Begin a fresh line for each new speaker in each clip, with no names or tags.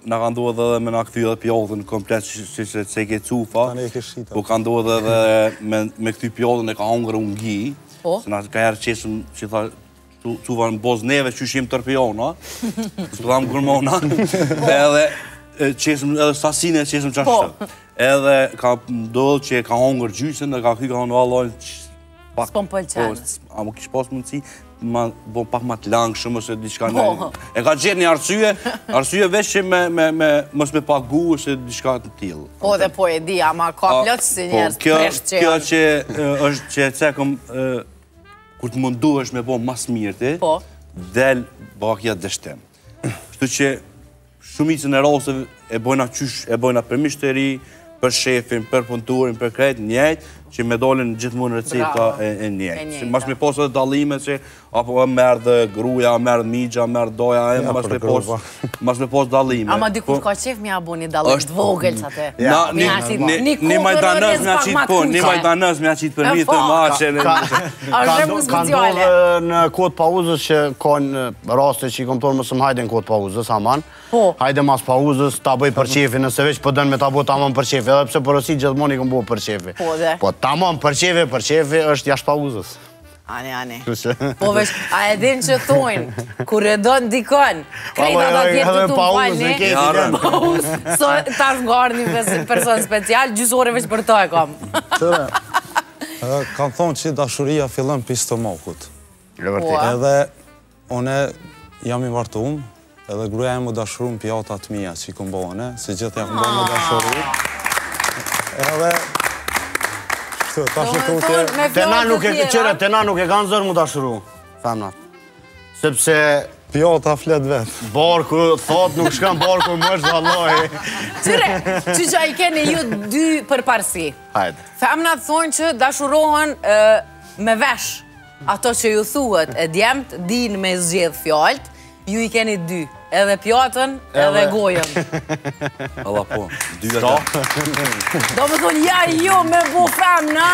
na ka ndodhur edhe me na kthy edhe pjallën komplet që se ke cufa. Po ka ndodhur edhe me kthy pjallën e ka hongër ungi. Se na ka herë qesëm që tha cufa në boz neve që shim tër pjallëna. Së përdam gërmona. Edhe qesëm edhe sasine qesëm qashtë. Edhe ka ndodhur që ka hongër gjysën dhe ka kthy ka hongër vallojnë
s'pon pëlqen.
A më kish pas mundësi bo pak ma të langshëm ose diçka në... E ka gjetë një arsye veç që mos me pagu ose diçka të tillë.
Po dhe po e di, ama ka plot si njerëz presht që...
Kjo që është që e cekëm, kur të mundu është me bo mas mirë ti, del bakja dështem. Kështu që shumicën e rosëve e bojna qysh, e bojna për mishteri, për shefin, për punëturin, për krejt, njëjtë, që me dolin gjithmonë receta e njëjtë. Mas me posë edhe dalime që apo merdë gruja, merdë migja, merdë doja, mas me posë dalime.
Ama dikush ka qef mi abo një dalim të vogël që atë.
Një majdanës me aqit po, një majdanës me aqit për një të maqen.
Ka ndodhë në kodë pauzës që ka në raste që i kom tonë mësëm hajde në kodë pauzës, aman. Hajde mas pauzës, ta bëj për qefi, nëse veç për dënë me ta bo tamam për qefi, edhe pse porosi gjithmoni kom bo për qefi. Po tamam për qefi, është jashtë pauzës.
Ani. Po veç, a e din që thujnë, kur e do në dikon, krejta do tjetë të falni, pauzë, tash ngarë një person special, gjysore veç për to e kom.
Kanë thonë që dashuria fillon për stomakut. Edhe une jam i martum, edhe gruja e më dashurum pjata të mija që i këmbone, se gjithë ja këmbone më dashurum. Edhe...
Tena nuk e kanë zërë mu dashuru, femnat. Sepse...
Pjata flet vetë.
Barku, thot, nuk shkan barku më është valloj.
Qyre, që i keni ju dy për parësi.
Hajde.
Femnat thonë që dashurohen me vesh. Ato që ju thuhet e djemt, din me zgjedh fjalt, ju i keni dy. Edhe pjatën, edhe gojën.
Allah po, dyja ka.
Do më thonë, ja jo me bu femna!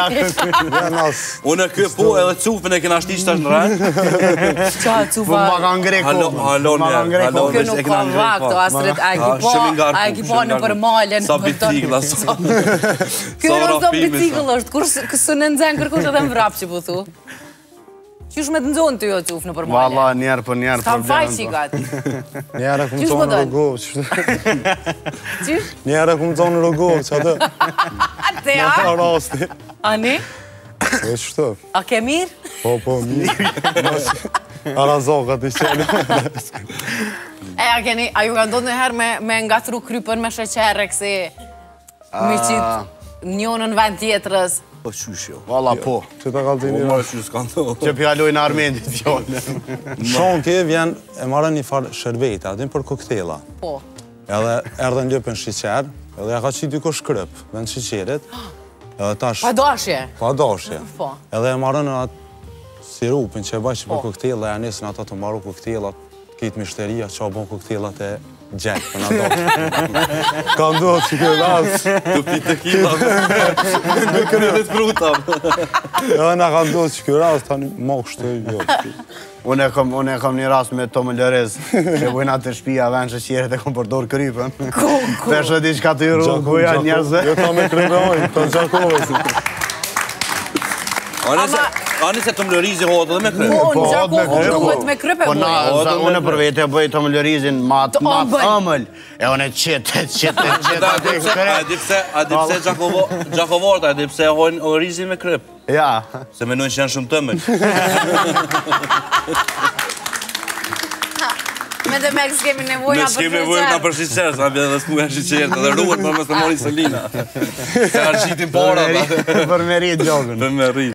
Unë e kjo po, edhe cufën e kena shtisht tash në rrën.
Qa cufa?
Ma kanë greko.
Kjo nuk ka vakto, Astrid, a e ki po në për malen.
Sa bicikla,
Kjo nështë bicikl është, kësë në nëzën kërkush edhe më vrap që po thu. Qysh me të nëzonë të jo quf në përmale?
Valla, njerë për njerë
problem. Sta më faj qikat.
Njerë e këmë tonë në rogovë.
Qysh?
Njerë e këmë tonë në rogovë, që atë.
Te a? Ani?
E qështu?
A ke mirë?
Po, mirë. A razokat i qenë.
A ju ka ndodhë në herë me ngatru krypën me sheqerë, kësi me qitë njonën vend tjetërës?
Po qysh jo.
Valla po.
Që ta kalë të një
rrë.
Që pjalloj në Armendit fjallë.
Shonke vjen e marrë një farë shërbejta, adin për koktela.
Po.
Edhe erdhen ljëpën shiqer, edhe ja ka qitë dyko shkryp, vend shiqerit.
Pa dashje?
Pa dashje.
Po.
Edhe e marrën në atë sirupin që e bajqë për koktela, e anesin ata të marru koktelat, kitë mishteria që a bon koktelat e gjekë për në dashje. Ka ndohë që këtë asë.
Të pi tequila. Në kërë dhe të fruta.
Ja, në ka ndohë që këtë asë, tani ma kështë jo.
Unë e kom një rast me Tomë Lërez, që bujna të shpia venë që qjerët e kom përdor krypën. Peshe di që ka të juru, kuja njerëzve.
Jo ta me krypëojnë, ta në Gjakovës.
Ani se Tomë Lërizi hohet edhe me krypë.
Po, në Gjakovë duhet me krypë e bujë.
Unë për vete e bëj Tomë Lërizin matë ëmëll. E unë e qëtë.
A di pse Gjakovorta, a di pse e hojnë Lërizin me krypë?
Ja.
Se menojnë që janë shumë tëmëll.
Me dhe me s'kemi nevojna për
shiqerë. Ne s'kemi nevojna për shiqerë, sa bjede dhe s'muja shiqerë, edhe ruhet për mësë të mori sëllina. Se arshitin pora.
Për me rritë gjogën.
Për me rritë.